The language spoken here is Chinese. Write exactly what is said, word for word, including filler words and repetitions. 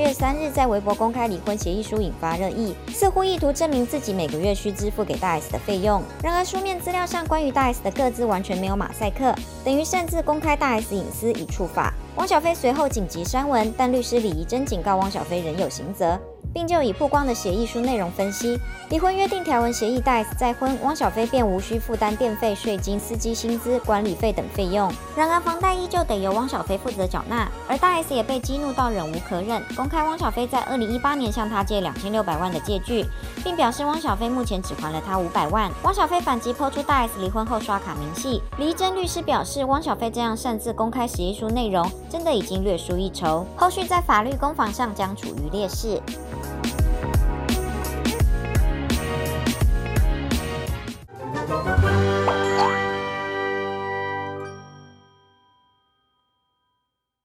月三日在微博公开离婚协议书，引发热议，似乎意图证明自己每个月需支付给大 S 的费用。然而书面资料上关于大 S 的个资完全没有马赛克，等于擅自公开大 S 隐私，已触法。汪小菲随后紧急删文，但律师李怡贞警告汪小菲仍有刑责，并就已曝光的协议书内容分析，离婚约定条文协议大 S 再婚，汪小菲便无需负担电费、税金、司机薪资、管理费等费用。然而房贷依旧得由汪小菲负责缴纳，而大 S 也被激怒到忍无可忍，公开汪小菲在二零一八年向他借两千六百万的借据，并表示汪小菲目前只还了他五百万。汪小菲反击抛出大 S 离婚后刷卡明细，李怡贞律师表示，汪小菲这样擅自公开协议书内容，真的已经略输一筹，后续在法律攻防上将处于劣势。